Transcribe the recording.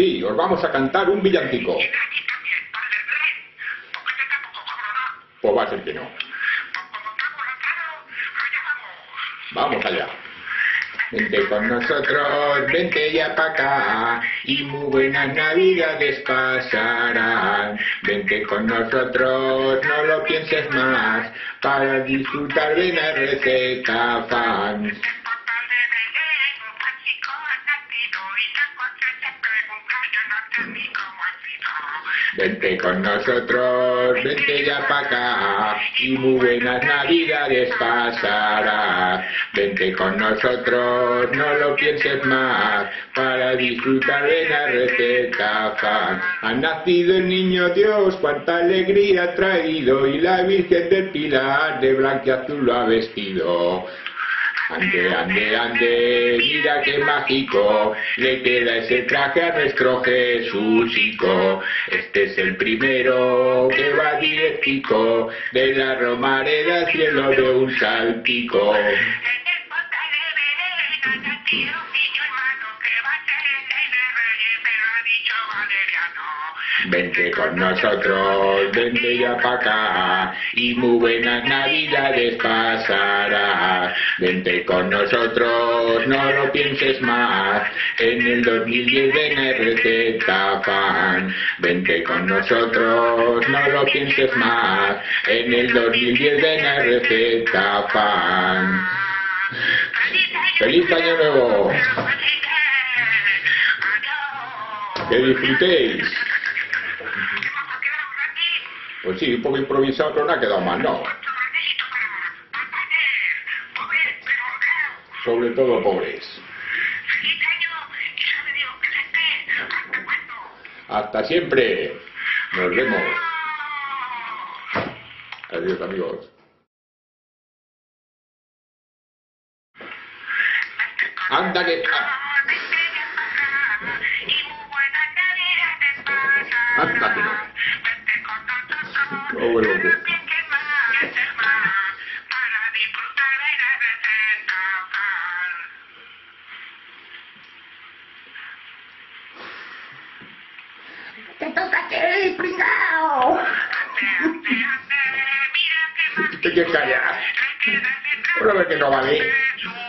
Sí, os vamos a cantar un villancico. Pues va a ser que no. Vamos allá. Vente con nosotros, vente ya pa' acá, y muy buenas navidades pasarán. Vente con nosotros, no lo pienses más, para disfrutar de la receta fan. Vente con nosotros, vente ya pa' acá, y muy buenas navidades pasarás. Vente con nosotros, no lo pienses más, para disfrutar de la receta fan. Ha nacido el niño Dios, cuánta alegría ha traído, y la Virgen del Pilar de blanquiazul lo ha vestido. Ande, ande, ande, mira qué mágico, le queda ese traje a nuestro Jesucico. Este es el primero que va directico, de la romareda al cielo de un salpico. Vente con nosotros, vente ya pa' acá, y muy buenas navidades pasarás. Vente con nosotros, no lo pienses más, en el 2010 ven a receta fan. Vente con nosotros, no lo pienses más, en el 2010 ven a receta fan. ¡Feliz Año Nuevo! ¡Que disfrutéis! Pues sí, un poco improvisado, pero no ha quedado mal, ¿no? Sobre todo pobres. Hasta siempre. Nos vemos. Adiós, amigos. Anda que... Anda que no. Oh, loco. ¡Te toca a ti, pringao! Te quieres callar. Ahora ve que no vale.